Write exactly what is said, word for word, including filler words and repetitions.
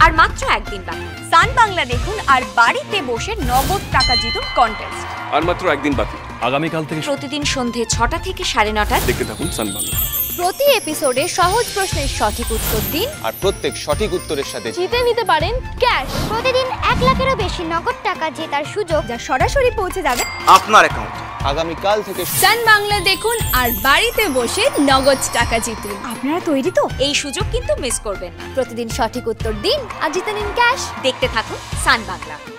আর মাত্র একদিন বাকি। সান বাংলা দেখুন আর বাড়িতে বসে নগদ টাকা জিতুন কন্টেস্ট। আর মাত্র একদিন বাকি। আগামীকাল থেকে প্রতিদিন সন্ধে ছটা থেকে সাড়ে নটা দেখতে থাকুন সান বাংলা। প্রতি এপিসোডে সহজ প্রশ্নের সঠিক উত্তর দিন আর প্রত্যেক সঠিক উত্তরের সাথে জিতে নিতে পারেন ক্যাশ। প্রতিদিন এক লাখেরও বেশি নগদ টাকা জেতার সুযোগ, যা সরাসরি পৌঁছে যাবে আপনার অ্যাকাউন্টে। আগামীকাল থেকে সান বাংলা দেখুন আর বাড়িতে বসে নগদ টাকা জিতুন। আপনারা তৈরি তো? এই সুযোগ কিন্তু মিস করবেন না। প্রতিদিন সঠিক উত্তর দিন আর জিতে নিন ক্যাশ। দেখতে থাকুন সান বাংলা।